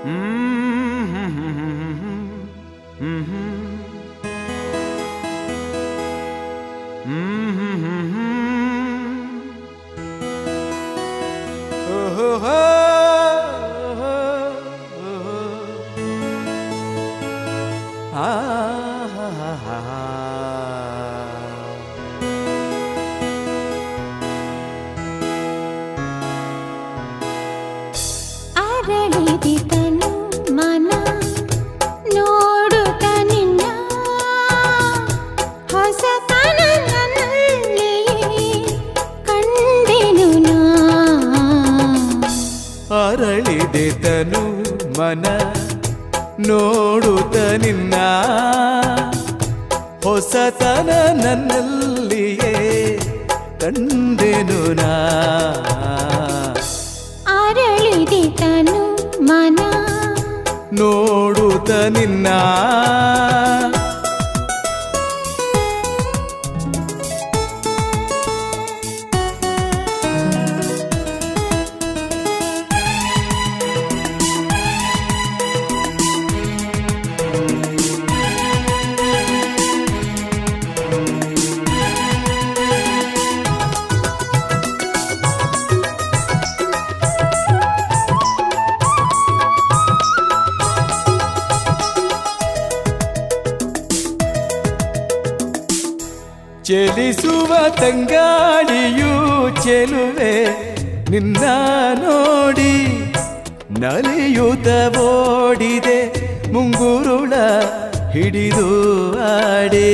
ಅರಳಿದಿತನು ಮನ ನೋಡುತ್ತ ನಿನ್ನ ಹೊಸತನ ನನ್ನಲ್ಲಿಯೇ ಕಂಡೆನು ನಾ. ಅರಳಿದಿತನು ಮನ ನೋಡುತ್ತ ನಿನ್ನ ಹೊಸತನ ನನ್ನಲ್ಲಿಯೇ ಕಂಡೆನು ನಾ. ಅರಳಿದಿತನು ಮನ ನೋಡುತ್ತ ನಿನ್ನ ಚಲಿಸುವ ತಂಗಾಳಿಯೂ ಚೆಲುವೆ ನಿನ್ನ ನೋಡಿ ನಲಿಯುತ್ತ ಓಡಿದೆ ಮುಂಗುರುಳ ಹಿಡಿದು ಆಡೆ.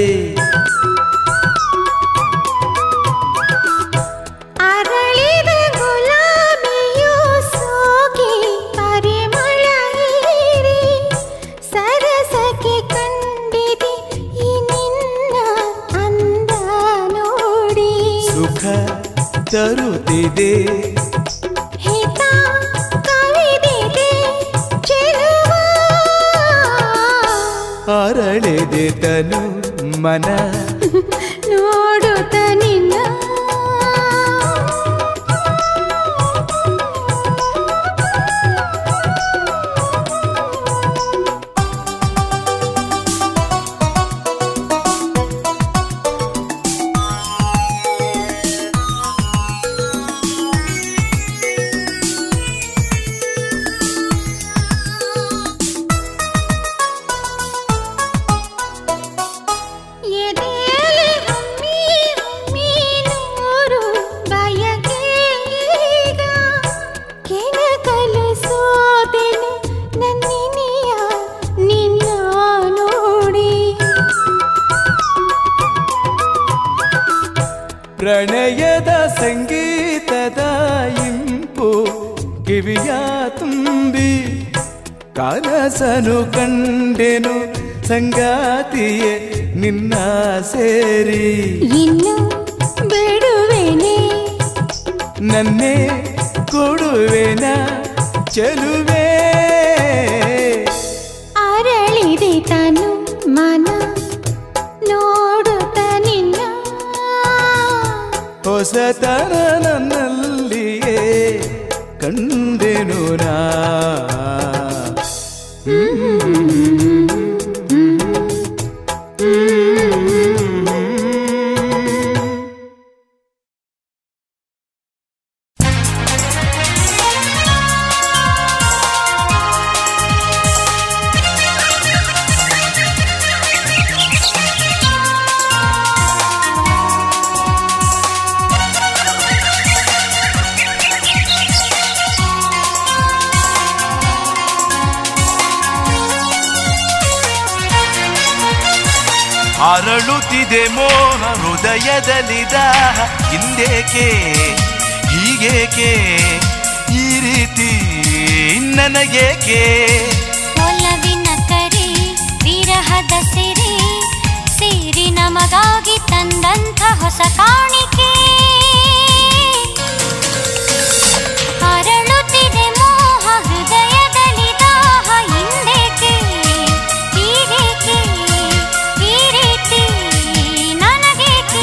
ಅರಳಿದ ಗುಲಾಬಿಯು ಸೋಗಿ ಪರಿಮಳ ಹೀರಿ ಸರಸಕ್ಕೆ ಕಂಡಿದೆ ಈ ನಿನ್ನ ಅಂದ ನೋಡಿ. ಸುಖ ತರುತ್ತಿದೆ ಹಿತ ಕವಿದಿದೆ ಚೆಲುವ. ಅರಳಿದೆ ತನು ಮನ ನೋಡುತ್ತ ನಿನ್ನ ಎದೆಯಲ್ಲಿ ಹಮ್ಮಿ ಹಮ್ಮಿ ನೂರು ಬಯಕೆ ಈಗ ಕೆಣಕಲು ಸೋತೆನು ನನ್ನಿನಿಯ ನಿನ್ನ ನೋಡಿ. ಪ್ರಣಯದ ಸಂಗೀತದ ಇಂಪು ಕಿವಿಯ ತುಂಬಿ ಕನಸನು ಕಂಡೆನು ಸಂಗಾತಿಯೇ ನಿನ್ನ ಸೇರಿ. ಇನ್ನು ಬಿಡುವೆನೆ ನನ್ನೇ ಕೊಡುವೆನ ಚೆಲುವೆ. ಅರಳಿದೆ ತನು ಮನ ನೋಡುತ್ತ ನಿನ್ನ ಹೊಸತನ ನನ್ನಲ್ಲಿಯೇ ಕಂಡೆನು ನಾ. ಅರಳುತ್ತಿದೆ ಮೋಹ ಹೃದಯದಲ್ಲಿ ದಾಹ ಹಿಂದೇಕೆ ಹೀಗೇಕೆ ಈ ರೀತಿ ನನಗೇಕೆ. ಒಲವಿನ ಕರಿ ವಿರಹದ ಸಿರಿ ಸೇರಿ ನಮಗಾಗಿ ತಂದಂಥ ಹೊಸ ಕಾಣಿಕೆ. ಅರಳುತ್ತಿದೆ ಮೋಹ ಹೃದಯದಲ್ಲಿ ದಾಹ ಹಿಂದೇಕೆ ಹೀಗೇಕೆ ಈ ರೀತಿ ನನಗೇಕೆ.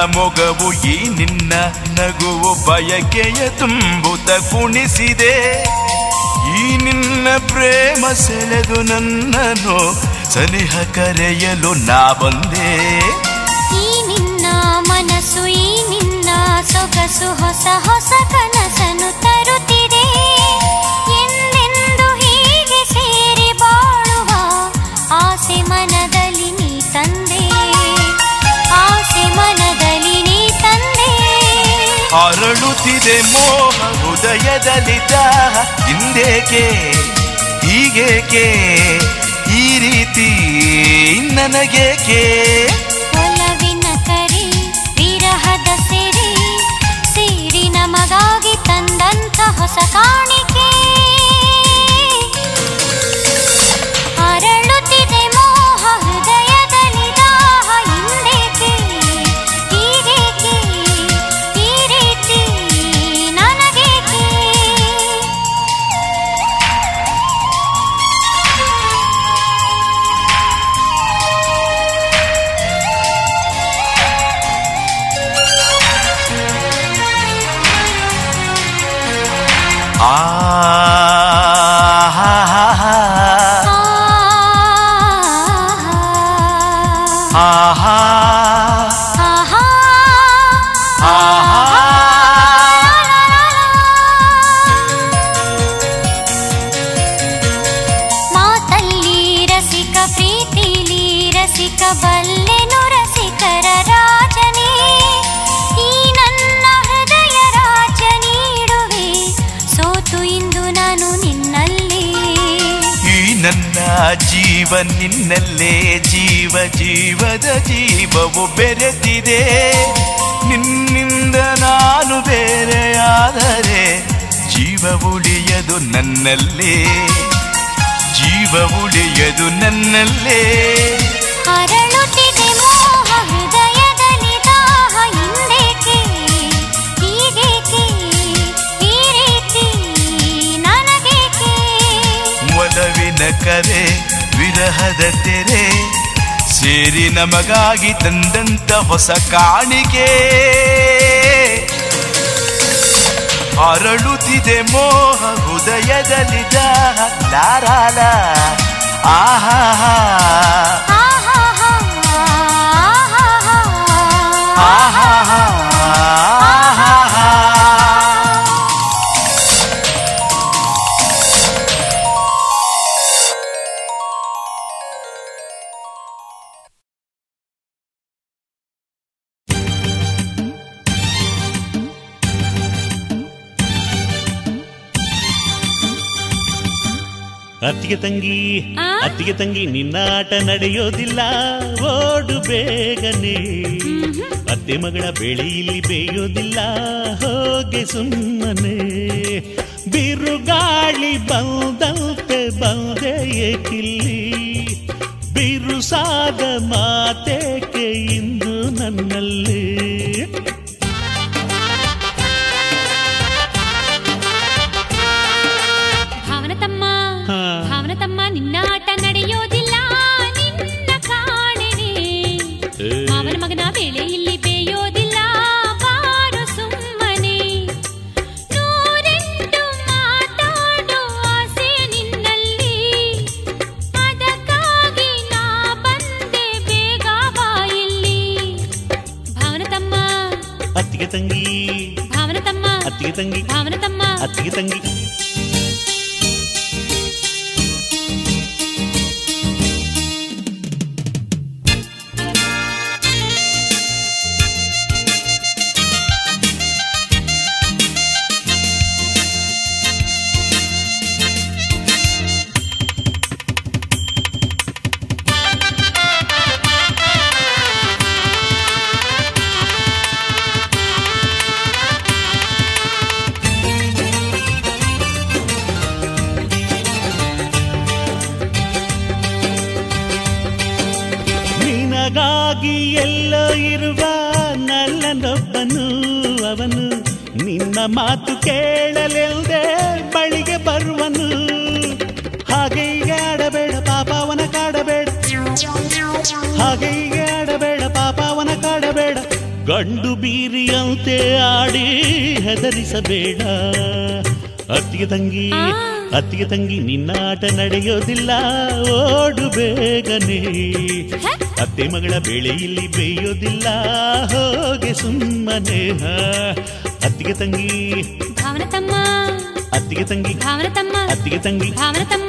ಮೊಗವು ಈ ನಿನ್ನ ನಗುವು ಬಯಕೆಯ ತುಂಬುತ್ತ ಕುಣಿಸಿದೆ. ಈ ನಿನ್ನ ಪ್ರೇಮ ಸೆಳೆದು ನನ್ನನ್ನು ಸನಿಹ ಕರೆಯಲು ನಾ ಬಂದೆ. ಈ ನಿನ್ನ ಮನಸ್ಸು ಈ ನಿನ್ನ ಸೊಗಸು ಹೊಸ ಹೊಸ ಕನಸನ್ನು ತರುತ್ತಿದೆ. ಎಂದೆಂದು ಹೀಗೆ ಸೇರಿ ಬಾಳುವ ಆಸೆ ಮನದಲ್ಲಿ ನೀ ತಂದೆ. ಆಸೆ ಮನದಲ್ಲಿ ನೀ ತಂದೆ. ಅರಳುತ್ತಿದೆ ಮೋಹ ಹೃದಯದಲ್ಲಿ ದಾಹ. ಇಂದೇಕೆ ಹೀಗೇಕೆ ಈ ರೀತಿ ನನಗೇಕೆ? ಒಲವಿನ ಕರಿ ವಿರಹದ ಸಿರಿ ಸೇರಿ ನಮಗಾಗಿ ತಂದಂತ ಹೊಸ ಕಾಣಿಕೆ. ಅರಳುತ್ತಿದೆ ಮೋಹ ಹೃದಯದಲ್ಲಿ ದಾಹ. ಇಂದೇಕೆ ಹೀಗೇಕೆ ಈ ರೀತಿ ನನಗೇಕೆ? ಮಾತಲ್ಲಿ ರಸಿಕ ಪ್ರೀತಿಲಿ ರಸಿಕ ಬಲ್ಲೆನು ರಸಿಕರ ರಾಜನೇ. ಈ ನನ್ನ ಹೃದಯ ರಾಜ ನೀಡುವೆ ಸೋತು ಇಂದು ನಾನು ನಿನ್ನಲ್ಲಿ. ಈ ನನ್ನ ಜೀವ ನಿನ್ನಲ್ಲೇ ಜೀವ ಜೀವದ ಜೀವವು ಬೆರೆತಿದೆ. ನಿನ್ನಿಂದ ನಾನು ಬೇರೆಯಾದರೆ ಜೀವ ಉಳಿಯದು ನನ್ನಲ್ಲೇ. ಜೀವ ಉಳಿಯದು ನನ್ನಲ್ಲೇ. ಅರಳುತ್ತಿದೆ ಮೋಹ ಹೃದಯದಲ್ಲಿ ದಾಹ. ಇಂದೇಕೆ ಹೀಗೇಕೆ ಈ ರೀತಿ ನನಗೇಕೆ? ಒಲವಿನ ಕರೆ ವಿರಹದ ತೆರೆ ಸೇರಿ ನಮಗಾಗಿ ತಂದಂತ ಹೊಸ ಕಾಣಿಕೆ. ಅರಳುತ್ತಿದೆ ಮೋಹ ಹೃದಯದಲ್ಲಿ ದಾಹ. ಲಾರಾಲ ಆಹಾ ಅತ್ತಿಗೆ ತಂಗಿ ನಿನ್ನ ಆಟ ನಡೆಯೋದಿಲ್ಲ, ಓಡು ಬೇಗನೆ. ಅತ್ತೆ ಮಗಳ ಬೆಳೆ ಇಲ್ಲಿ ಬೇಯೋದಿಲ್ಲ, ಹೋಗೆ ಸುಮ್ಮನೆ. ಬಿರುಗಾಳಿ ಬಂದಂತೆ ಬಂದೆ ಏಕಿಲ್ಲಿ, ಬಿರುಸಾದ ಮಾತೇಕೆ ಇಂದು ನನ್ನಲ್ಲಿ. ಭಾವನತಮ್ಮ ನಿನ್ನ ಆಟ ನಡೆಯೋದಿಲ್ಲ, ನಿನ್ನ ಕಾಣೆನೆ. ಮಾವನ ಮಗನ ಬೇಳೆ ಇಲ್ಲಿ ಬೇಯೋದಿಲ್ಲ, ಬಾರು ಸುಮ್ಮನೆ. ನೂರೆಂಟು ಮಾತಾಡೋ ಆಸೆ ನಿನ್ನಲ್ಲಿ, ಅದಕ್ಕಾಗಿ ನಾ ಬಂದೆ ಬೇಗ ಬಾಯಿಲ್ಲಿ. ಭಾವನತಮ್ಮ ಅತ್ತಿಗೆ ತಂಗಿ, ಭಾವನತಮ್ಮ ಅತ್ತಿಗೆ ತಂಗಿ, ಭಾವನತಮ್ಮ ಅತ್ತಿಗೆ ತಂಗಿ. ಎಲ್ಲೋ ಇರುವ ನಲ್ಲನೊಬ್ಬನು ಅವನು, ನಿನ್ನ ಮಾತು ಕೇಳಲೆಲ್ದೆ ಬಳಿಗೆ ಬರುವನು. ಹಾಗೆ ಹೀಗೆ ಆಡಬೇಡ ಪಾಪವನ ಕಾಡಬೇಡ, ಹಾಗೆ ಹೀಗೆ ಆಡಬೇಡ ಪಾಪವನ ಕಾಡಬೇಡ. ಗಂಡು ಬೀರಿಯಂತೆ ಆಡಿ ಹೆದರಿಸಬೇಡ. ಅತ್ತಿಗೆ ತಂಗಿ ನಿನ್ನಾಟ ನಡೆಯೋದಿಲ್ಲ, ಓಡು ಬೇಗನೆ. ಅತ್ತೆ ಮಗಳ ಬೆಳೆ ಇಲ್ಲಿ ಬೇಯೋದಿಲ್ಲ, ಹೋಗೆ ಸುಮ್ಮನೆ. ಅತ್ತಿಗೆ ತಂಗಿ ಭಾವನ ತಮ್ಮ, ಅತ್ತಿಗೆ ತಂಗಿ ಭಾವನ ತಮ್ಮ, ಅತ್ತಿಗೆ ತಂಗಿ ಭಾವನ ತಮ್ಮ.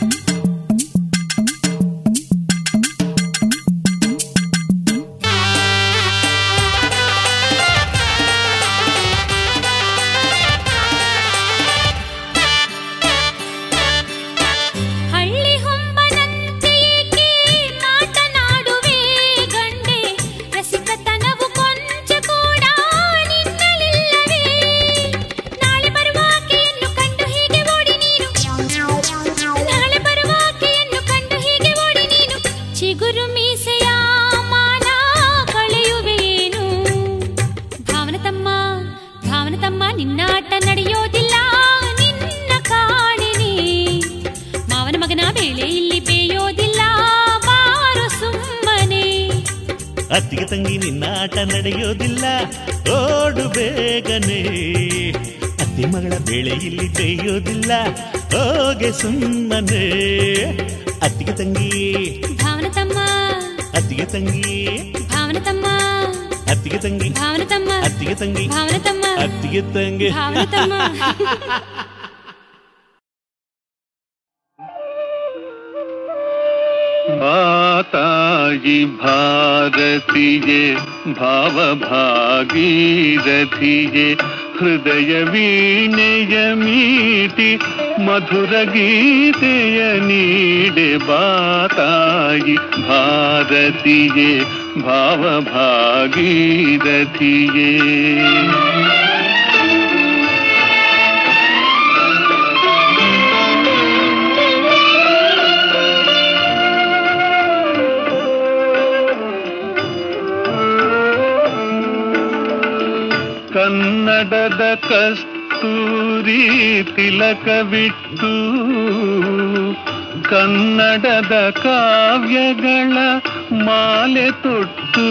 ನಿನ್ನಾಟ ನಡೆಯೋದಿಲ್ಲ, ನಿನ್ನ ಕಾಣಿನಿ. ಮಾವನ ಮಗನ ಬೇಳೆ ಇಲ್ಲಿ ಬೇಯೋದಿಲ್ಲ, ಬಾರು ಸುಮ್ಮನೆ. ಅತ್ತಿಗೆ ತಂಗಿ ನಿನ್ನಾಟ ನಡೆಯೋದಿಲ್ಲ, ಓಡು ಬೇಗನೆ. ಅತ್ತೆ ಮಗಳ ಬೇಳೆ ಇಲ್ಲಿ ಬೇಯೋದಿಲ್ಲ, ಹೋಗೆ ಸುಮ್ಮನೆ. ಅತ್ತಿಗೆ ತಂಗಿ ಭಾವನ ತಮ್ಮ, ಅತ್ತಿಗೆ ತಂಗಿ ಭಾವನ ತಮ್ಮ, ಅತ್ತಿಗೆ ತಂಗಿ ಭಾವನ ತಮ್ಮ, ಅತ್ತಿಗೆ ತಂಗಿ ಭಾವನ ತಮ್ಮ, ಅತ್ತಿಗೆ ತಂಗಿ ಭಾವನ ತಮ್ಮ. ಮಾತಾಯಿ ಭಾರತಿಯೇ ಭಾವಭಾಗೀರಥಿಯೇ ಹೃದಯ ವೀಣೆಯ ಮೀಟಿ ಮಧುರ ಗೀತೆಯ ನೀಡೆ. ಬಾತಾಯಿ ಭಾರತಿಯೇ ಭಾವಭಾಗೀರಥಿಯೇ. ಕನ್ನಡದ ಕಸ್ತೂರಿ ತಿಲಕವಿಟ್ಟು ಕನ್ನಡದ ಕಾವ್ಯಗಳ ಮಾಲೆ ತೊಟ್ಟು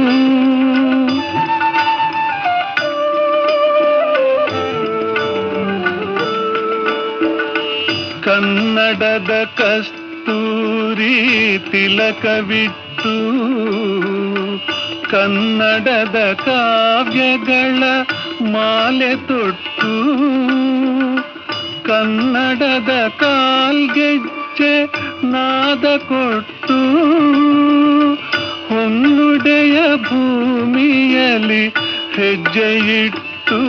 ಕನ್ನಡದ ಕಸ್ತೂರಿ ತಿಲಕವಿಟ್ಟು ಕನ್ನಡದ ಕಾವ್ಯಗಳ ಮಾಲೆ ತೊಟ್ಟು ಕನ್ನಡದ ಕಾಲ್ಗೆಜ್ಜೆ ನಾದ ಕೊಟ್ಟು ಹೊನ್ನುಡೆಯ ಭೂಮಿಯಲ್ಲಿ ಹೆಜ್ಜೆಯಿಟ್ಟು.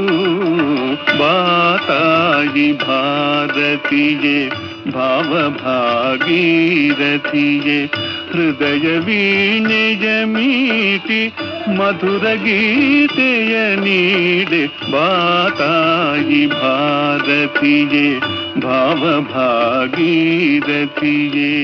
ಬಾತಾಯಿ ಭಾರತಿಯೇ ಭಾವಭಾಗೀರಥಿಯೇ ಹೃದಯ ವೀಣೆಯ ಮೀಟಿ ಮಧುರ ಗೀತೆಯ ನೀಡೆ. ಬಾತಾಯಿ ಭಾರತಿಯೇ ಭಾವಭಾಗೀರಥಿಯೇ.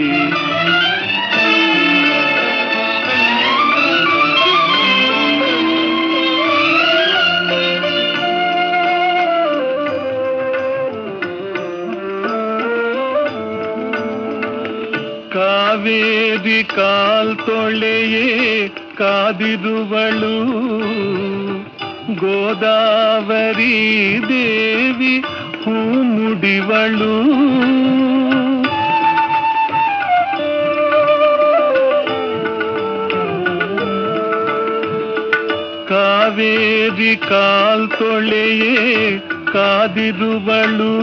ಕಾವೇರಿ ಕಾಲ್ತೊಳೆಯೇ ಕಾದಿರುವಳು ಗೋದಾವರಿ ದೇವಿ ಹೂ ಮುಡಿವಳು. ಕಾವೇರಿ ಕಾಲ್ತೊಳೆಯೇ ಕಾದಿರುವಳು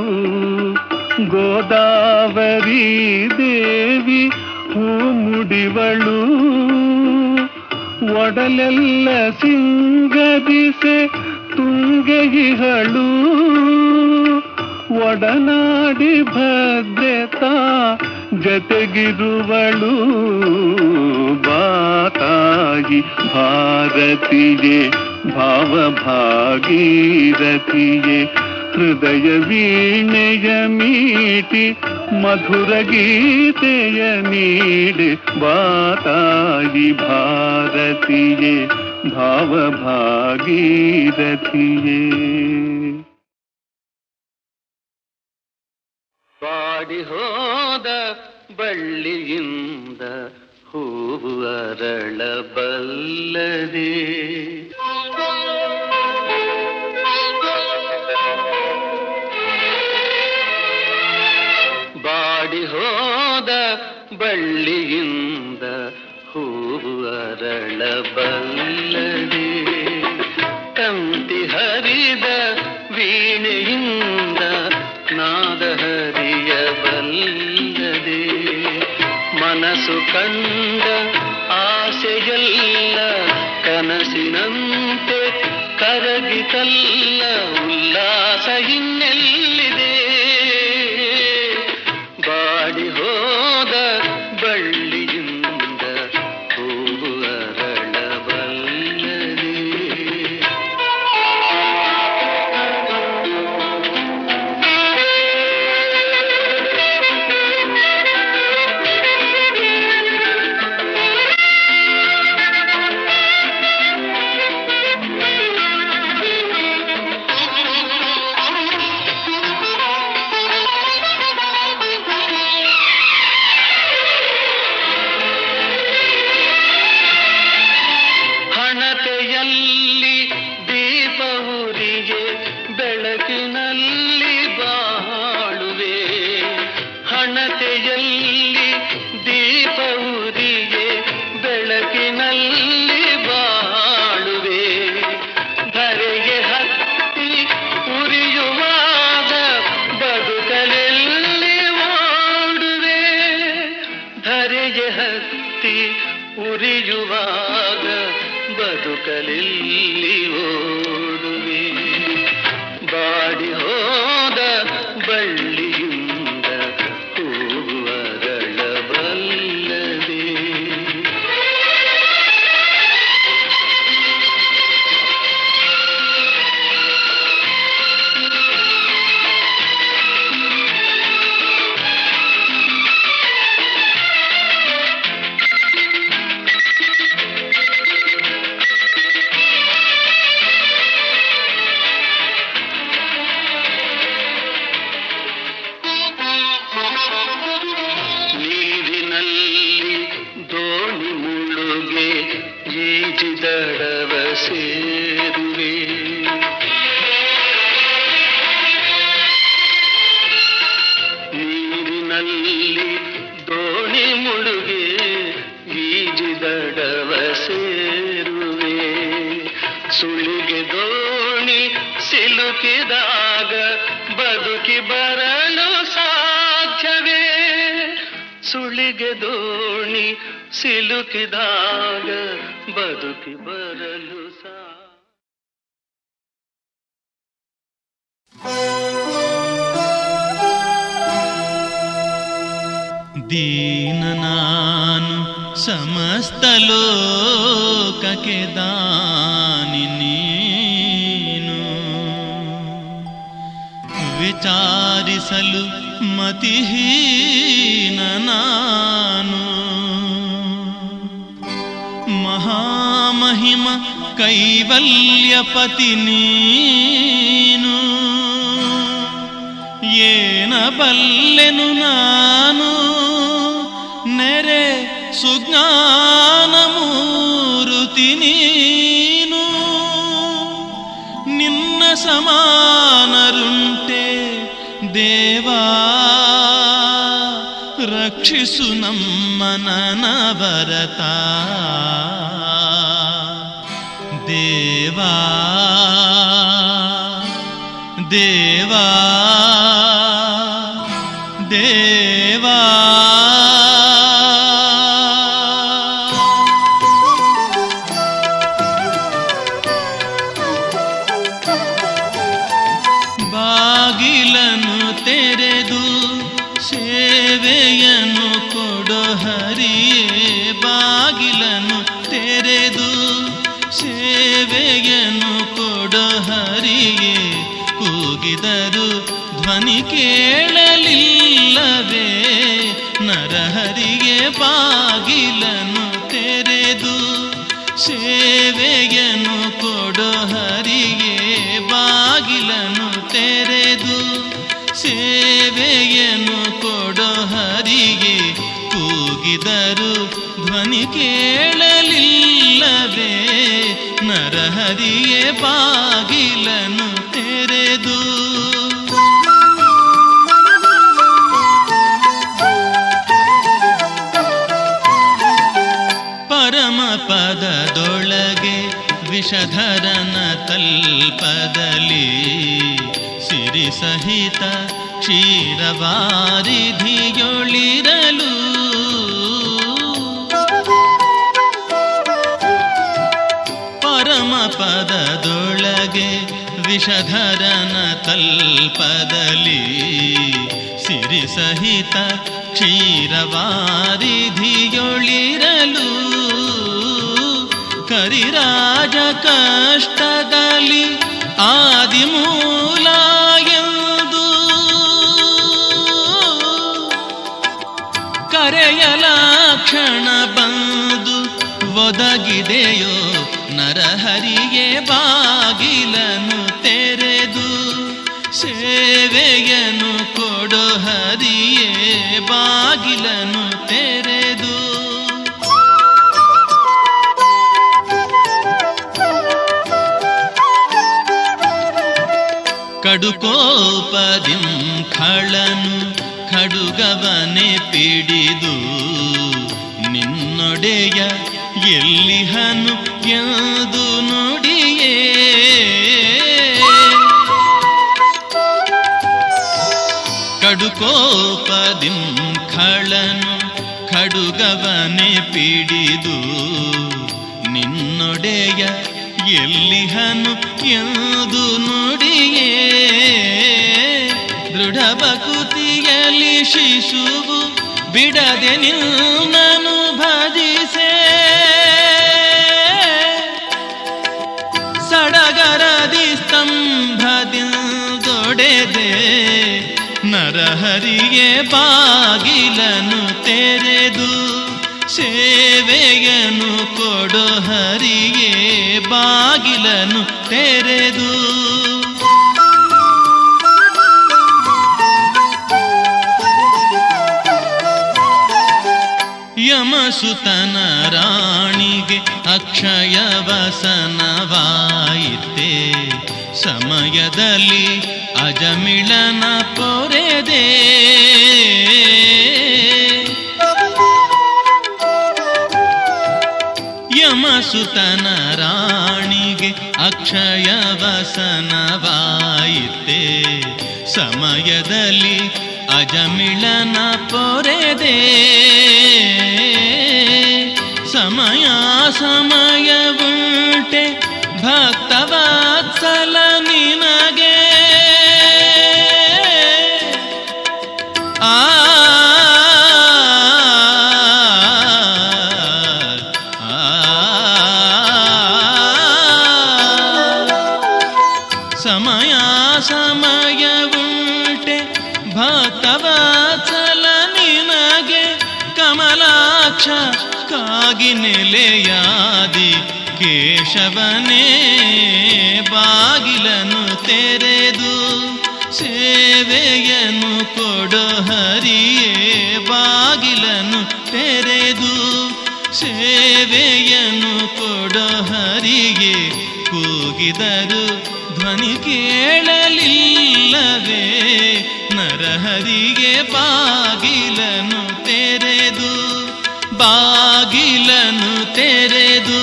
ಗೋದಾವರಿ ದೇವಿ ಹೂ ಮುಡಿವಳು. ಒಡಲೆಲ್ಲ ಸಿಂಗರಿಸೆ ತುಂಗೆಯಿಹಳು ಒಡನಾಡಿ ಭದ್ರತಾ ಜತೆಗಿರುವಳು. ಬಾತಾಯಿ ಭಾರತಿಯೇ ಭಾವಭಾಗೀರಥಿಯೇ ಹೃದಯ ವೀಣೆಯ ಮೀಟಿ ಮಧುರ ಗೀತೆಯ ನೀಡೆ. ಬಾತಾಯಿ ಭಾರತಿಯೇ ಭಾವಭಾಗೀರಥಿಯೇ. ಬಾಡಿ ಹೋದ ಬಳ್ಳಿಯಿಂದ ಹೂವು ಅರಳಬಲ್ಲದೆ. ಬಾಡಿ ಹೋದ ಬಳ್ಳಿಯಿಂದ ಹೂವು ಅರಳಬಲ್ಲದೆ. ತಂತಿ ಹರಿದ ವೀಣೆಯಿಂದ ನಾದ ಹರಿಯಬಲ್ಲದೆ. ಮನಸ್ಸು ಕಂಡ ಆಸೆಯಲ್ಲ ಕನಸಿನಂತೆ ಕರಗಿತಲ್ಲ. ಉಲ್ಲಾಸ ಇನ್ನೆಲ್ಲಿದೆ? ಬಾಡಿ ಹೋದ ಬಳ್ಳಿಯಿಂದ ಹೂವು ಅರಳಬಲ್ಲದೆ. ಉರಿಯುವಾಗ ಬದುಕಲಿಲ್ಲಿ ಓಡುವೆ. ಬಾಡಿ ಹೋದ ಬಳ್ಳಿಯಿಂದ ಹೂವು ಅರಳಬಲ್ಲದೆ. ದಡವ ಸೇರುವೆ. ನೀರಿನಲ್ಲಿ ದೋಣಿ ಮುಳುಗೆ ಈಜಿದಡವ ಸೇರುವೆ. ಸುಳಿಗೆ ದೋಣಿ ಸಿಲುಕಿದಾಗ ಬದುಕಿ ಬರಲು ಸಾಧ್ಯವೇ? ಸುಳಿಗೆ ದೋಣಿ ಸಿಲುಕಿದಾಗ ಬದುಕಿ ಬರಲು ದೀನ ನಾನು ಸಮಸ್ತ ಲೋಕಕ್ಕೆ ದಾನಿ ನೀನು. ವಿಚಾರಿಸಲು ಮತಿಹೀನ ನಾನು. ಮಹಾಮಹಿಮ ಕೈವಲ್ಯಪತಿ ನೀನು. ಏನ ಬಲ್ಲೆನು ನಾನು ನೆರೆ ಸುಜ್ಞಾನ ಮೂರುತಿ ನೀನು. ನಿನ್ನ ಸಮಾನರುಂಟೆ ದೇವಾ, ರಕ್ಷಿಸು ನಮ್ಮ ನನವರತ. ದೇವಾ ದೇವಾ ದೇವಾ. ಬಾಗಿಲನ್ನು ತೆರೆದು ಸೇವೆಯನ್ನು ಕೊಡೋ ಹರಿಯೇ. ಬಾಗಿಲನ್ನು ತೆರೆದು ಸೇವೆಯನ್ನು ಕೊಡೋ ಹರಿಯೇ. ಕೂಗಿದರು ಧ್ವನಿ ಕೇಳಲಿಲ್ಲವೇ? ನರಹರಿಗೆ ಬಾಗಿಲನ್ನು ತೆರೆದು ಸೇವೆಯನ್ನು ಕೊಡೋ ಹರಿಗೆ. ಬಾಗಿಲನ್ನು ತೆರೆದು ಸೇವೆಯನ್ನು ಕೊಡೋ ಹರಿಗೆ. ಕೂಗಿದರು ಧ್ವನಿ ಧ್ವನಿ ಕೇಳಲಿಲ್ಲವೇ ನರಹರಿಯೇ ಬಾಗಿಲನು ತೆರೆದು ಪರಮ ಪದದೊಳಗೆ ವಿಷಧರನ ತಲ್ಪದಲ್ಲಿ ಸಿರಿ ಸಹಿತ ಕ್ಷೀರವಾರಿಧಿಯೊಳಿರಲು ಪರಮ ಪದದೊಳಗೆ ವಿಷಧರನ ತಲ್ಪದಲ್ಲಿ ಸಿರಿ ಸಹಿತ ಕ್ಷೀರವಾರಿಧಿಯೊಳಿರಲು ಕರಿರಾಜ ಕಷ್ಟದಲ್ಲಿ ಆದಿಮೂಲ ಎಂದು ಕರೆಯಲ ಕ್ಷಣ ಬಂದು ಒದಗಿದೆಯೋ ನರಹರಿಗೆ ಬಾಗಿಲನು ತೆರೆದು ಸೇವೆಯನು ಕೊಡೋ ಹರಿಯೇ ಬಾಗಿಲನು ತೆರೆದು ಕಡುಕೋಪದಿಂ ಖಳನು ಖಡುಗವನೆ ಪಿಡಿದು ನಿನ್ನೊಡೆಯ ಎಲ್ಲಿಹನು ಎಂದು ನುಡಿಯೇ ಕಡುಕೋಪದಿಂ ಖಳನು ಖಡುಗವನೆ ಪಿಡಿದು ನಿನ್ನೊಡೆಯ ಎಲ್ಲಿಹನು ಎಂದು ನುಡಿಯೇ ದೃಢ ಭಕುತಿಯಲ್ಲಿ ಶಿಶುವು ಬಿಡದೆ ನಿನ್ನನು ಭಜಿಸೆ ಸಡಗರದಿ ಸ್ತಂಭದಿಂದೊಡೆದೆ ನರಹರಿಗೆ ಬಾಗಿಲನು ತೆರೆದು ಸೇವೆಯನು ಕೊಡೋ ಹರಿಗೆ ಬಾಗಿಲನು ತೆರೆದು ಯಮಸುತನ ರಾಣಿಗೆ ಅಕ್ಷಯ ವಸನವಾಯಿತೆ ಸಮಯದಲ್ಲಿ ಅಜಮಿಳನ ಪೊರೆದೆ ಯಮಸುತನ ರಾಣಿಗೆ ಅಕ್ಷಯ ವಸನವಾಯಿತೆ ಸಮಯದಲ್ಲಿ ಅಜಮಿಳನ ಪೊರೆದೆ ಸಮಯ ಸಮಯವುಂಟೆ ಭಕ್ತವತ್ಸಲ ನಿನಗೆ ಸಮಯ ಸಮಯವುಂಟೆ ಭಕ್ತವತ್ಸಲ ನಿನಗೆ ಕಮಲಾಕ್ಷ ಕಾಗಿ ನೆಲೆಯಾದಿ ಕೇಶವನೇ ಬಾಗಿಲನು ತೆರೆದು ಸೇವೆಯನು ಕೊಡೋ ಹರಿಯೇ ಬಾಗಿಲನು ತೆರೆದು ಸೇವೆಯನು ಕೊಡೋ ಹರಿಗೆ ಕೂಗಿದರು ಧ್ವನಿ ಕೇಳಲಿಲ್ಲವೇ ನರಹರಿಗೆ ಬಾಗಿಲನು ತೆರೆದು ಬಾಗಿಲನು ತೆರೆದು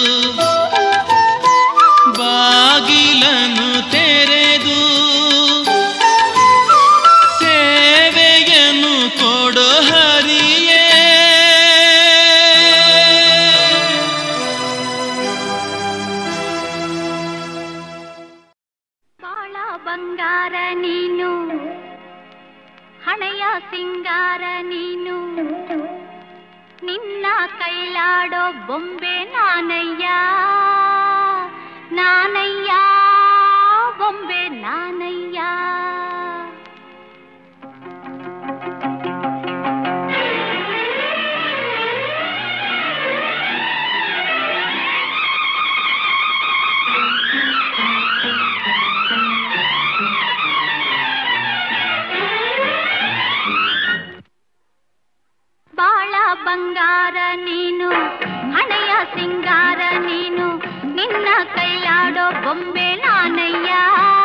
ಬಾಗಿಲನು ತೆರೆದು ಸೇವೆಯನು ಕೊಡೋ ಹರಿಯೇ ಬಾಳ ಬಂಗಾರ ನೀನು ಹಣೆಯ ಸಿಂಗಾರ ನೀನು ನಿನ್ನ ಕೈಲಾಡೋ ಬೊಂಬೆ ನಾನಯ್ಯ ನಾನಯ್ಯ ಬೊಂಬೆ ನಾನಯ್ಯ ಬಂಗಾರ ನೀನು ಹಣೆಯ ಸಿಂಗಾರ ನೀನು ನಿನ್ನ ಕೈಲಾಡೋ ಬೊಂಬೆ ನಾನಯ್ಯ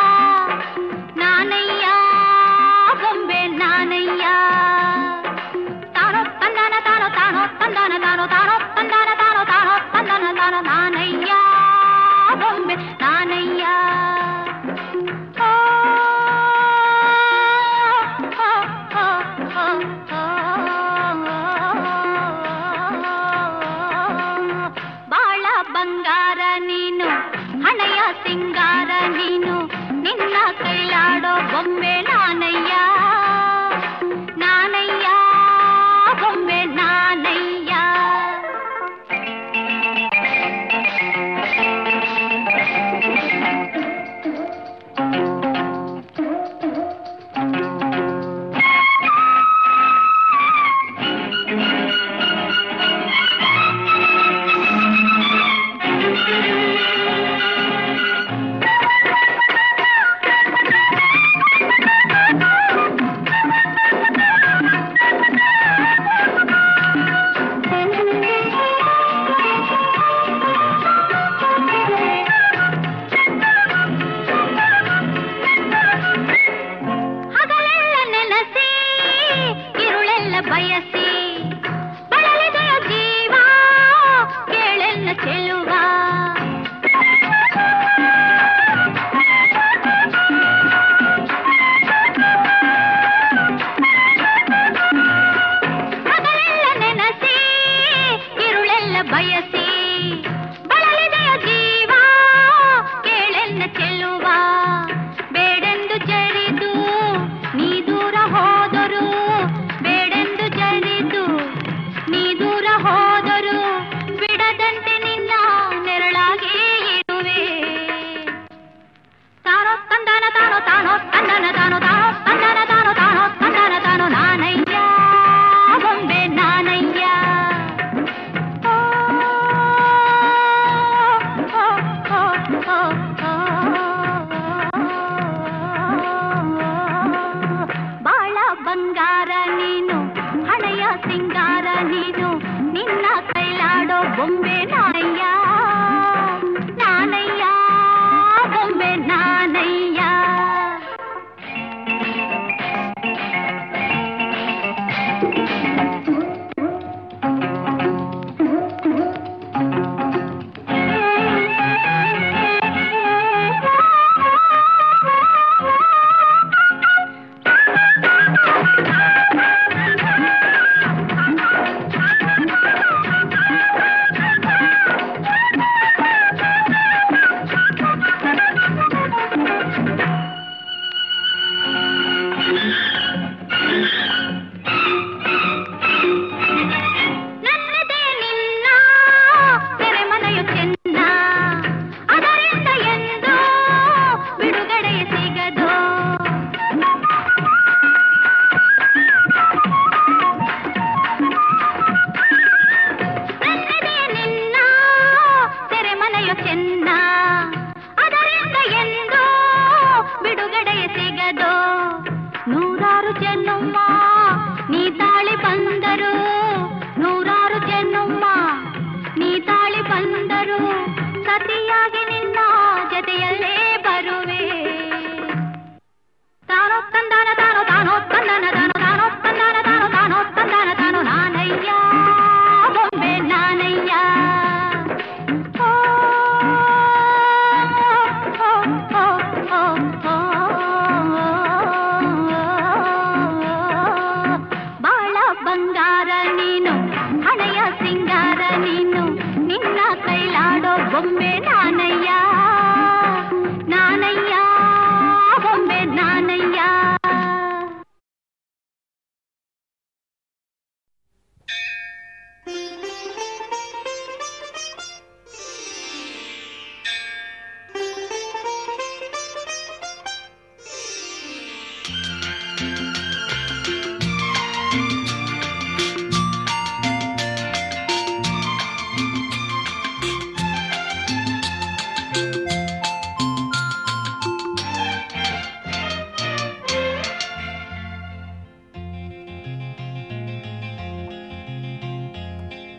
ನಾನಯ್ಯ ಬೊಂಬೆ ನಾನಯ್ಯ ತಾನೋ ತಂದಾನ ತಾನೋ ತಾನೋ ತಂದಾನ ತಾನೋ ತಾನೋ ತಂದಾನ ತಾನೋ ತಾನೋ ತಂದಾನ ತಾನೋ ನಾನಯ್ಯ ಬೊಂಬೆ ನಾನಯ್ಯ ಬಾಳ ಬಂಗಾರ ನೀನು ಹಣೆಯ ಸಿಂಗಾರ ನೀನು ನಿನ್ನ ಕೈಲಾಡೋ ಬೊಂಬೆ ನಾನಯ್ಯ ನಾನಯ್ಯ ಬೊಂಬೆ ನಾನಯ್ಯ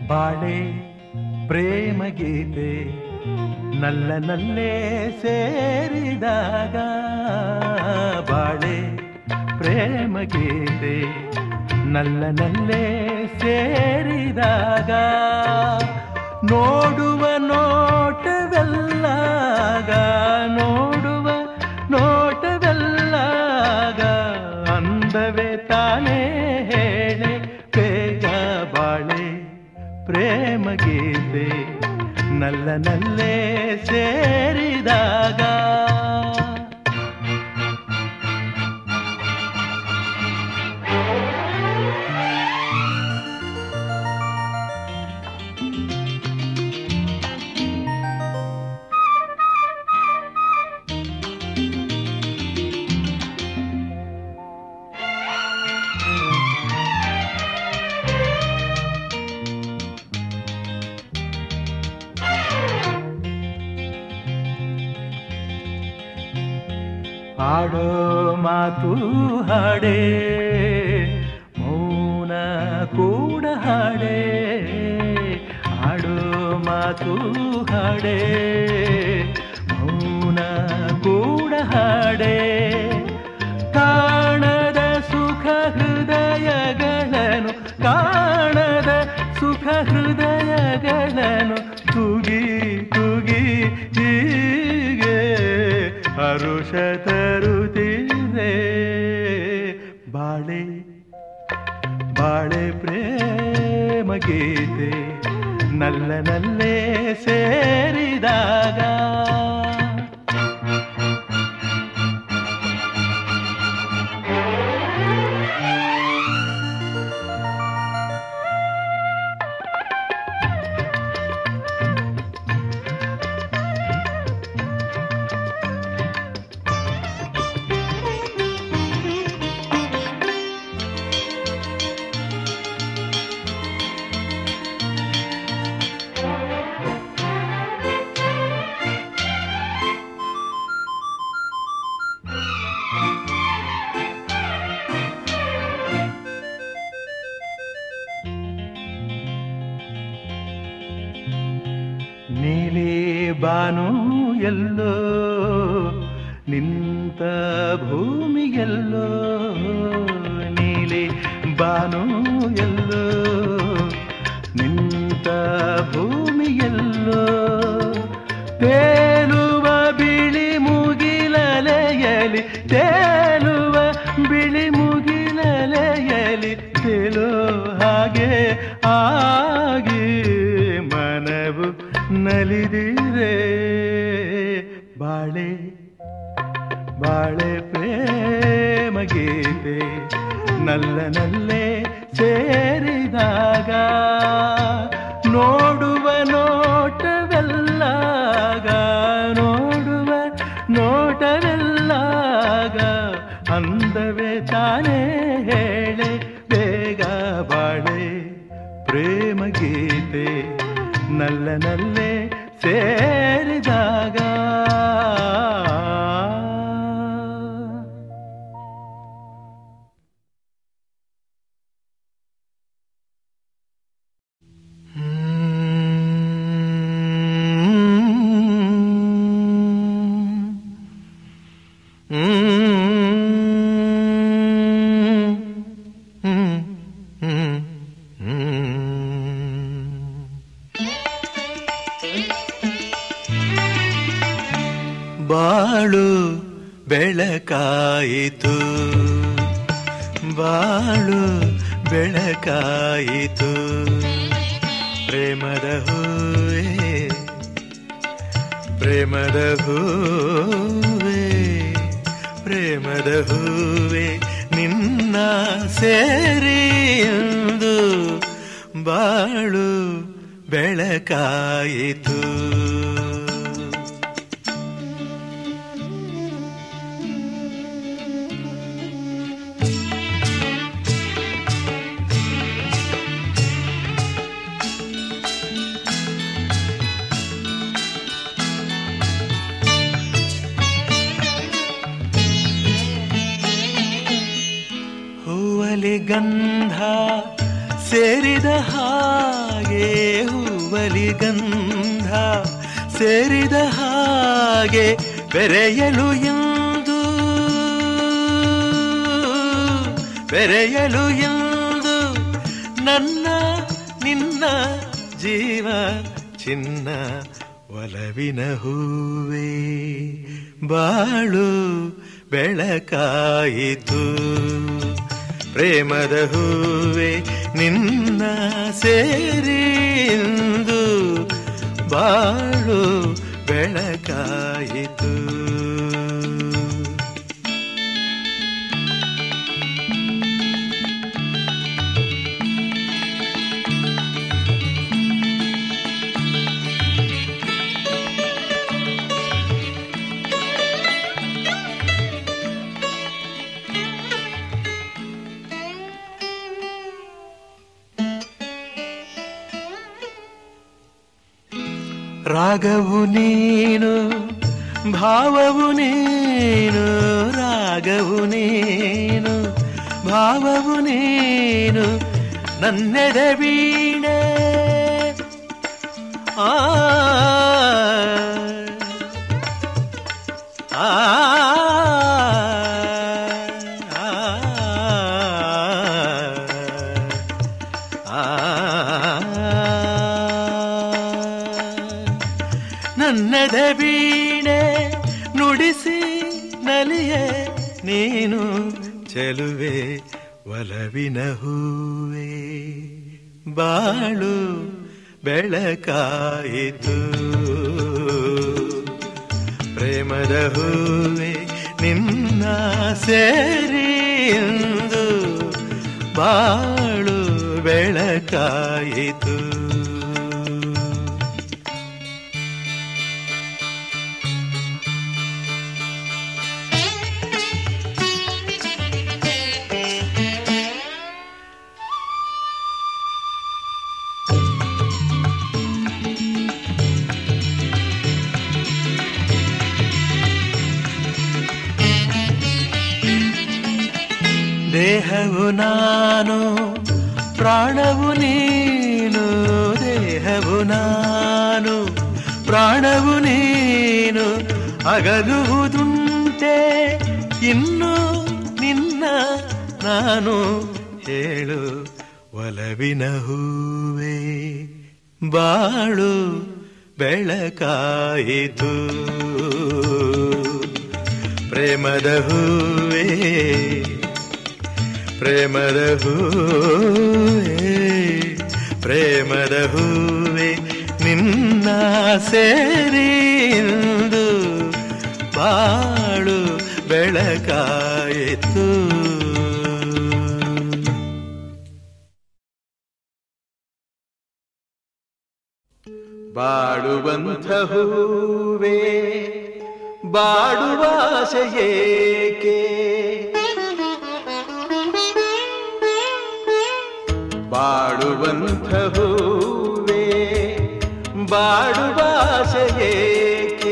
ಬಾಳೆ ಪ್ರೇಮ ಗೀತೆ ನಲ್ಲ ನಲ್ಲೇ ಸೇರಿದಾಗ ಬಾಳೆ ಪ್ರೇಮ ಗೀತೆ ನಲ್ಲ ನಲ್ಲೇ ಸೇರಿದಾಗ ನೋಡುವ ನೋಟವೆಲ್ಲಾಗ ನೋಡುವ ನೋಟವೆಲ್ಲಾಗ ಅಂದವೇ ತಾನೇ ಹೇಳೆ ಬೇಗ ಬಾಳೆ ಪ್ರೇಮ ಗೀತೆ ನಲ್ಲ ನಲ್ಲೇ ಸೇರಿದಾಗ ಹಾಡೋ ಮಾತು ಹಾಡೇ ಮೌನ ಕೂಡ ಹಾಡೇ ಹಾಡೋ ಮಾತು ಹಾಡೇ ಮೌನ ಕೂಡ ಹಾಡೇ ಕಾಣದ ಸುಖ ಹೃದಯಗಳನ್ನು ಕಾಣದ ಸುಖ ಹೃದಯಗಳನ್ನು ತುಗಿ ತುಗಿ ಹೀಗೆ ಹರುಷ ತರುತ್ತಿದೆ ಬಾಳೆ ಬಾಳೆ ಪ್ರೇಮ ಗೀತೆ ನಲ್ಲ ನಲ್ಲೇ ಸೇರಿದಾಗ ನೀಲಿ ಬಾನು ಎಲ್ಲೋ ನಿಂತ ಭೂಮಿಗೆಲ್ಲೋ ನೀಲಿ ಬಾನು ಎಲ್ಲೋ ನಿಂತ ಭೂಮಿಗೆಲ್ಲೋ ತೇಲುವ ಬಿಳಿ ಮುಗಿಲಲೆಯಲಿ ತೇಲುವ ಬಿಳಿ ಮುಗಿಲಲೆಯಲಿ ತೇಲೋ ಹಾಗೆ ಆಗಿ ಮನವು ನಲಿದಿರೆ ಬಾಳೆ ಬಾಳೆ ಪ್ರೇಮ ಗೀತೆ ನಲ್ಲ ನಲ್ಲೇ ಸೇರಿದಾಗ ನೋಡುವ ನೋಟವೆಲ್ಲಾಗ ನೋಡುವ ನೋಟವೆಲ್ಲಾಗ ಅಂದವೇ ತಾನೇ ಹೇಳೆ ಬೇಗ ಬಾಳೆ ಪ್ರೇಮ ಗೀತೆ ನಲ್ಲ ನಲ್ಲೇ ಸೇರಿದಾಗ ಬಾಳು ಬೆಳಕಾಯಿತು ಬಾಳು ಬೆಳಕಾಯಿತು ಪ್ರೇಮದ ಹೂವೇ ಪ್ರೇಮದ ಹೂವೇ ಪ್ರೇಮದ ಹೂವೇ ನಿನ್ನ ಸೇರಿ ಎಂದು ಬಾಳು ಬೆಳಕಾಯಿತು ಗಂಧ ಸೇರಿದ ಹಾಗೆ ಹೂವಲಿ ಗಂಧ ಸೇರಿದ ಹಾಗೆ ಬೆರೆಯಲು ಎಂದು ಬೆರೆಯಲು ಎಂದು ನನ್ನ ನಿನ್ನ ಜೀವ ಚಿನ್ನ ಒಲವಿನ ಹೂವೇ ಬಾಳು ಬೆಳಕಾಯಿತು ಪ್ರೇಮದ ಹೂವೇ ನಿನ್ನ ಸೇರಿ ಎಂದು ಬಾಳು ಬೆಳಕಾಯಿತು ರಾಗವು ನೀನು ಭಾವವು ನೀನು ರಾಗವು ನೀನು ಭಾವವು ನೀನು ನನ್ನೆದೆ ವೀಣೆ ಆ ಆ ನನ್ನದ ವೀಣೆ ನುಡಿಸಿ ನಲಿಯೆ ನೀನು ಚೆಲುವೆ ಒಲವಿನ ಹೂವೇ ಬಾಳು ಬೆಳಕಾಯಿತು ಪ್ರೇಮದ ಹೂವೇ ನಿನ್ನ ಸೇರಿ ಎಂದು ಬಾಳು ಬೆಳಕಾಯಿತು ದೇಹವು ನಾನು ಪ್ರಾಣವು ನೀನು ದೇಹವು ನಾನು ಪ್ರಾಣವು ನೀನು ಅಗಲುವುದುಂಟೆ ಇನ್ನು ನಿನ್ನ ನಾನು ಹೇಳು ಒಲವಿನ ಹೂವೇ ಬಾಳು ಬೆಳಕಾಯಿತು ಪ್ರೇಮದ ಹೂವೇ ಪ್ರೇಮದ ಹೂವೇ ಪ್ರೇಮದ ಹೂವೇ ನಿನ್ನ ಸೇರಿ ಎಂದು ಬಾಳು ಬೆಳಕಾಯಿತು ಬಾಡುವಂಥ ಹೂವೇ ಬಾಡುವ ಆಸೆಯೇಕೆ ಬಾಡುವಂಥ ಹೂವೇ ಬಾಡುವ ಆಸೆಯೇಕೆ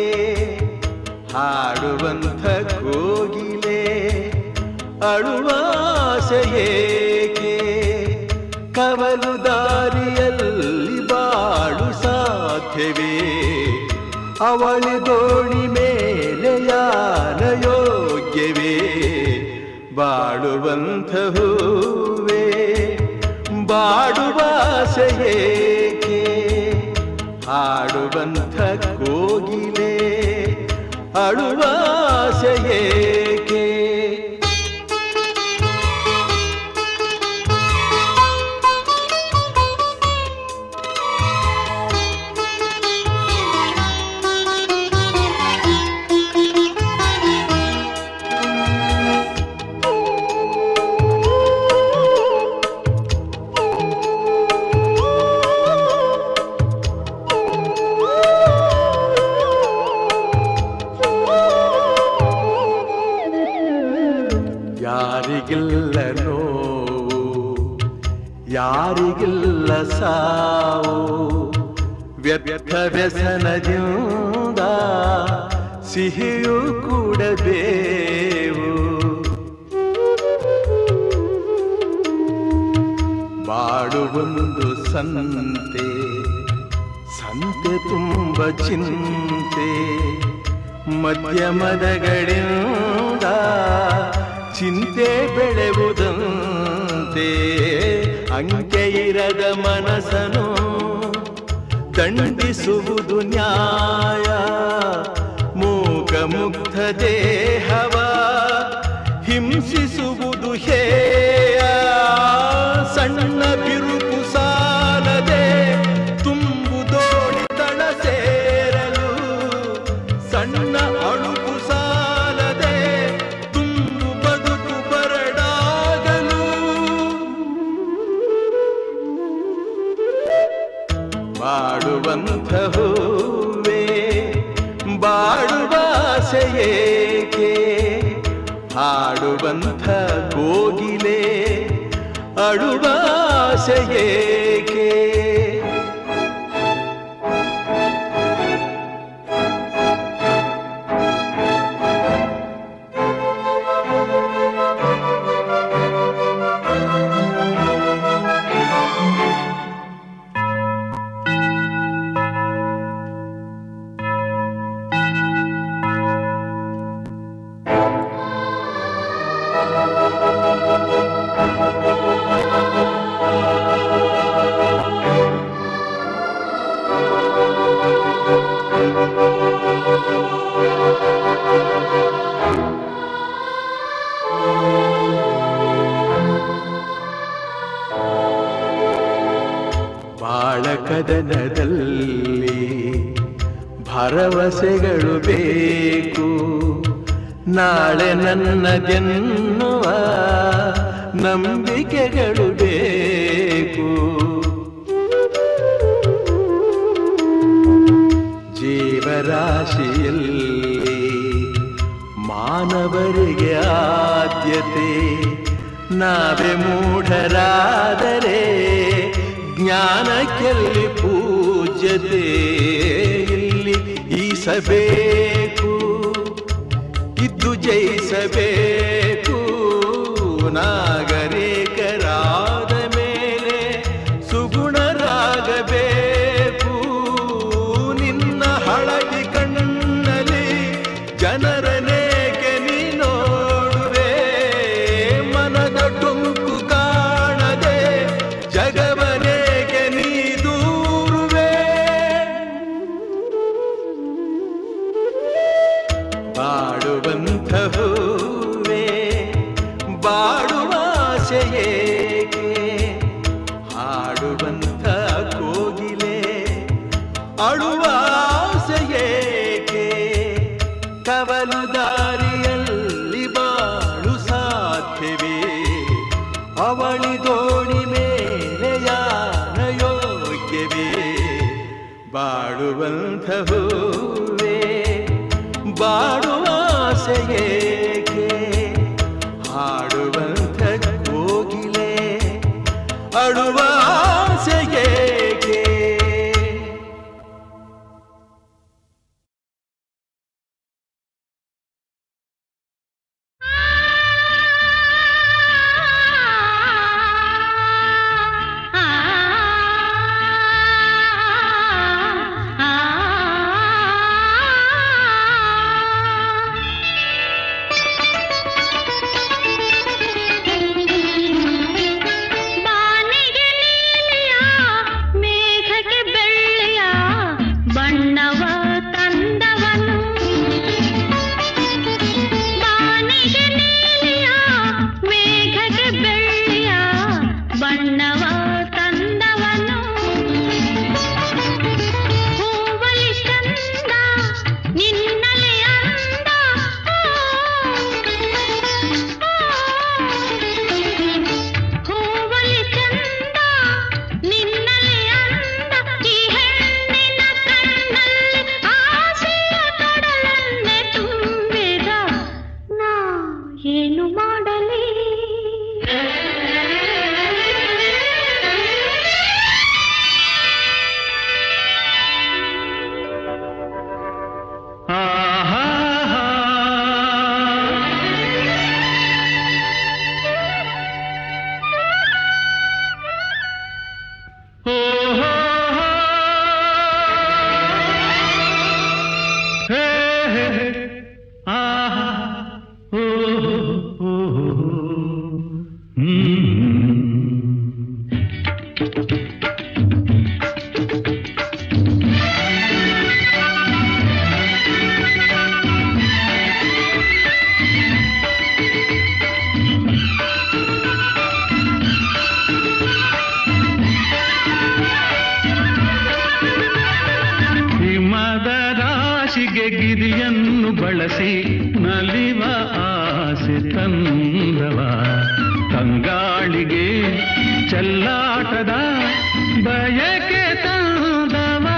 ಹಾಡುವಂಥ ಕೋಗಿಲೆ ಅಳುವ ಆಸೆಯೇಕೆ ಕವಲು ದಾರಿಯಲ್ಲಿ ಬಾಳು ಸಾಧ್ಯವೇ ಅವಳಿ ದೋಣಿ ಮೇಲೆ ಯಾನ ಯೋಗ್ಯವೇ ಬಾಡುವಂಥ ಹೂವೇ ಬಾಡುವ ಆಸೆಯೇಕೆ ಹಾಡುವಂಥ ಕೋಗಿಲೆ ಅಳುವ ಆಸೆಯೇಕೆ ಯಾರಿಗಿಲ್ಲ ನೋವು ಯಾರಿಗಿಲ್ಲ ಸಾವು ವ್ಯರ್ಥ ವ್ಯಸನದಿಂದ ಸಿಹಿಯೂ ಕೂಡಬೇವು ಬಾಡುವೊಂದು ಸಂತೆ, ಸಂತೆ ತುಂಬ ಚಿಂತೆ, ಮಧ್ಯಮದಗಳಿಂದ ಚಿಂತೆ ಬೆಳೆಯುವುದಂತೆ. ಅಂಕೆ ಇರದ ಮನಸ್ಸನು ದಂಡಿಸುವುದು ನ್ಯಾಯ, ಮೂಕ ಮುಗ್ಧ ದೇಹವ ಹಿಂಸಿಸುವುದು ಹೇಯ. ಸಣ್ಣ ಬಿರುಕು ಸಾಲದೆ ತುಂಬು ದೋಣಿ ತಳ ಸೇರಲು, ಸಣ್ಣ ಅಳುಕು ಸಾಲದೆ ತುಂಬು ಬದುಕು ಬರಡಾಗಲು. ಬಾಡುವಂಥ ಹೂವೇ ಬಾಡುವಾಸೆಯೇಕೆ, ಹಾಡುವಂಥ ಕೋಗಿಲೆ ಅಳುವಾಸೆಯೇಕೆ. ಬಾಳಕದನದಲ್ಲಿ ಭರವಸೆಗಳು ಬೇಕು, ನಾಳೆ ನನ್ನದೆನ್ನುವ ನಂಬಿಕೆಗಳು ಬೇಕು. ಜೀವರಾಶಿಯಲ್ಲಿ ಮಾನವರಿಗೆ ಆದ್ಯತೆ, ನಾವೇ ಮೂಢರಾದರೆ ಜ್ಞಾನಕ್ಕೆಲ್ಲಿ ಪೂಜ್ಯತೆ. ಇಲ್ಲಿ ಈಸಬೇಕು, ಇದ್ದು ಜಯಿಸಬೇಕು, ನಾಗರಿಕರಾದ ಮೇಲೆ ಸುಗುಣರಾಗಬೇಕು. ನಿನ್ನ ಹಳದಿ ಕಣ್ಣಲ್ಲಿ ಜನರನೇಕೆ ನೀ ನೋಡುವೆ, ಮನದ ಟೊಂಕು ಕಾಣದೆ ಜಗವನೇಕೆ ನೀ ದೂರುವೆ. ಬಾಡುವಂಥ ಹೂವೇ ಬಾಡುವಾಸೆಯೇಕೆ, ಹಾಡುವಂಥ ಕೋಗಿಲೆ ಅಳುವಾಸೆಯೇಕೆ. ಕವಲು ದಾರಿಯಲ್ಲಿ ಬಾಳು ಸಾಧ್ಯವೇ, ಅವಳಿ ದೋಣಿ ಮೇಲೆ ಯಾನ ಯೋಗ್ಯವೇ. ಬಾಡುವಂಥ ಹೂವೇ ಬಾಡುವಾಸೆಯೇಕೆ, ಹಾಡುವಂಥ ಕೋಗಿಲೆ ಅಳುವಾಸೆಯೇಕೆ. ಬಾನಿಗೆ ನೀಲಿಯ ಓ ಹೋ ಹೋ. ಹೇ ಹೇ ಹೇ. ಆಹಾ. ಓ ಹೋ ಹೋ. ಗಿರಿಯನ್ನು ಬಳಸಿ ನಲಿವ ಆಸೆ ತಂದವ, ತಂಗಾಳಿಗೆ ಚೆಲ್ಲಾಟದ ಬಯಕೆ ತಂದವ.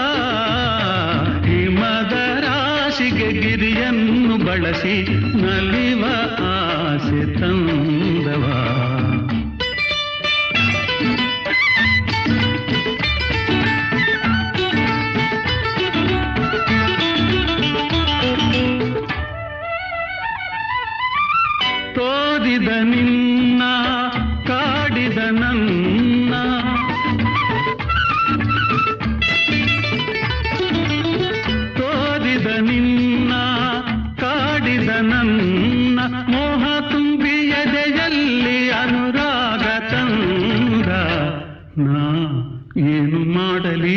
ಹಿಮದ ರಾಶಿಗೆ ಗಿರಿಯನ್ನು ಬಳಸಿ ನಲಿವ ಆಸೆ ತಂದವ. ತೋರಿದ ನಿನ್ನ ಕಾಡಿದ ನನ್ನ, ತೋರಿದ ನಿನ್ನ ಕಾಡಿದ ನನ್ನ, ಮೋಹ ತುಂಬಿ ಎದೆಯಲ್ಲಿ ಅನುರಾಗ ತಂದ. ನಾ ಏನು ಮಾಡಲಿ?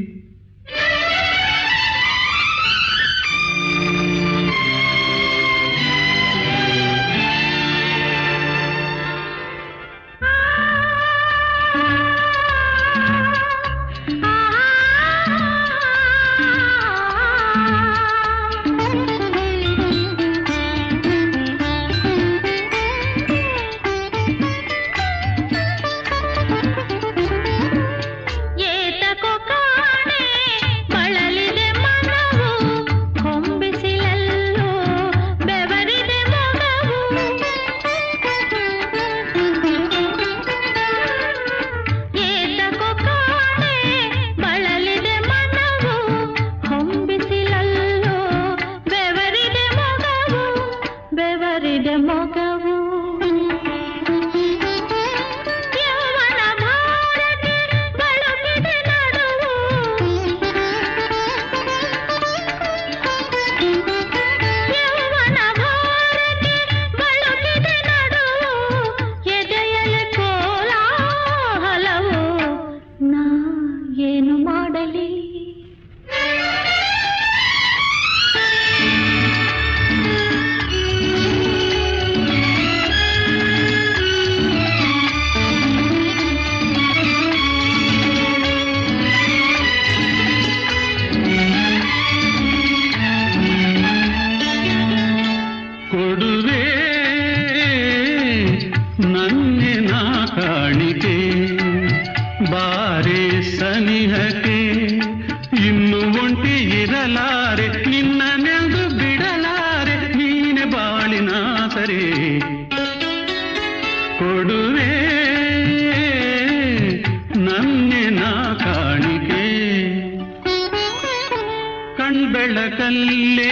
ಕಣ್ಬೆಳಕಲ್ಲೇ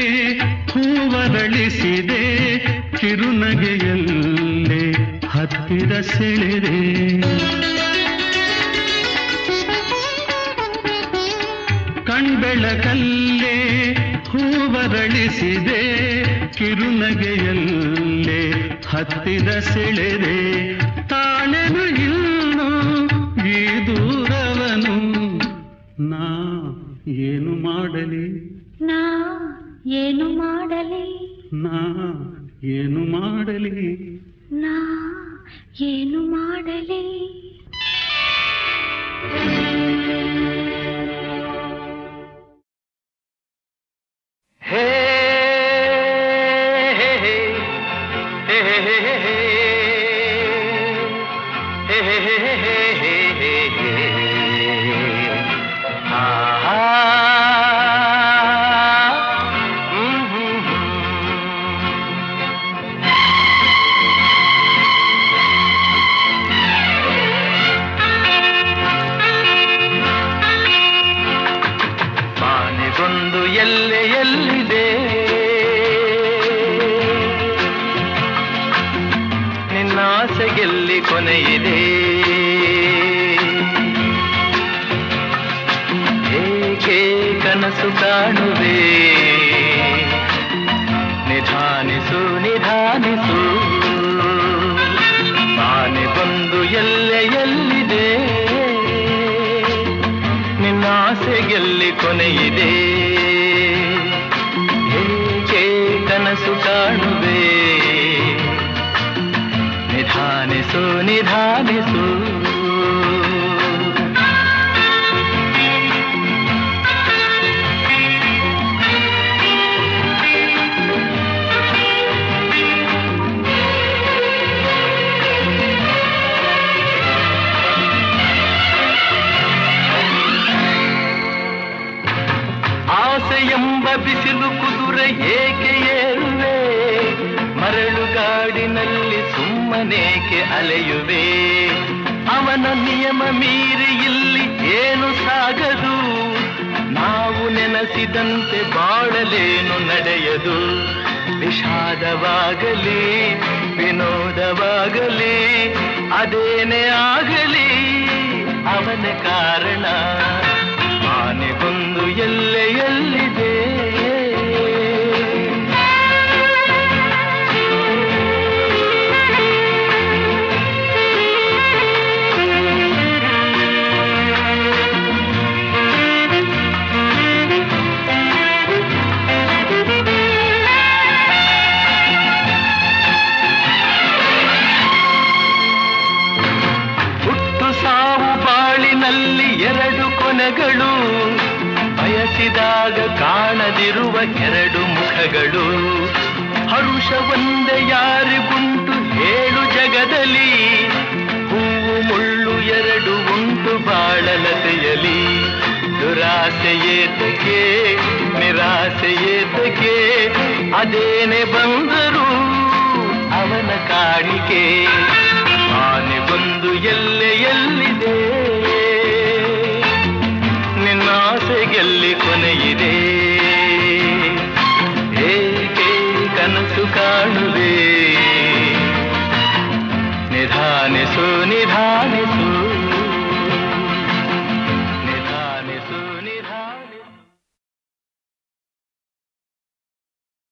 ಹೂವರಳಿಸಿದೆ, ಕಿರುನಗೆಯಲ್ಲೇ ಹತ್ತಿರ ಸೆಳೆದೆ. ಕಣ್ಬೆಳಕಲ್ಲೇ ಹೂವರಳಿಸಿದೆ, ಕಿರುನಗೆಯಲ್ಲೇ ಹತ್ತಿರ ಸೆಳೆದೆ. ತಾಳೆನು ಇನ್ನು ಈ ದೂರವನು, ನಾ ಏನು ಮಾಡಲಿ? ನಾ ಏನು ಮಾಡಲಿ? ನಾ ಏನು ಮಾಡಲಿ? ನಾ ಏನು ಮಾಡಲಿ? ಹೇ ಹೇ ಹೇ ಹೇ ಹೇ ಹೇ ಹೇ ಕಾಣುವೆ ನಿಧಾನಿಸು ನಿಧಾನಿಸು ಆನೆ ಬಂದು ಎಲ್ಲೆಯಲ್ಲಿದೆ ನಿನ್ನ ಆಸೆಗೆಲ್ಲಿ ಕೊನೆಯಿದೆ ಹೇಗೆ ಕನಸು ಕಾಣುವೆ ನಿಧಾನಿಸು ನಿಧಾನಿಸು ಎಂಬ ಬಿಸಿಲು ಕುದುರೆ ಏಕೆ ಏರುವೆ ಮರಳುಗಾಡಿನಲ್ಲಿ ಸುಮ್ಮನೇಕೆ ಅಲೆಯುವೆ ಅವನ ನಿಯಮ ಮೀರಿ ಇಲ್ಲಿ ಏನು ಸಾಗದು ನಾವು ನೆನೆಸಿದಂತೆ ಬಾಳಲೇನು ನಡೆಯದು ವಿಷಾದವಾಗಲಿ ವಿನೋದವಾಗಲಿ ಅದೇನೇ ಆಗಲಿ ಅವನ ಕಾರಣ ಆನೆಗೊಂದು ಎಲ್ಲೆಯಲ್ಲಿದೆ ಹುಟ್ಟು ಸಾವು ಬಾಳಿನಲ್ಲಿ ಎರಡು ಕೊನೆಗಳು ಬಯಸಿದಾಗ ಕಾಣದಿರುವ ಎರಡು ಮುಖಗಳು ಹರುಷ ಒಂದೇ ಯಾರಿಗುಂಟು ಹೇಳು ಜಗದಲ್ಲಿ ಹೂವು ಮುಳ್ಳು ಎರಡು ಉಂಟು ಬಾಳಲತೆಯಲಿ ದುರಾಸೆಯೇತಕ್ಕೆ ನಿರಾಸೆಯೇತಕ್ಕೆ ಅದೇನೆ ಬಂದರು ಅವನ ಕಾಣಿಕೆ ಆನೆಗೊಂದು ಎಲ್ಲೆಯಲ್ಲಿದೆ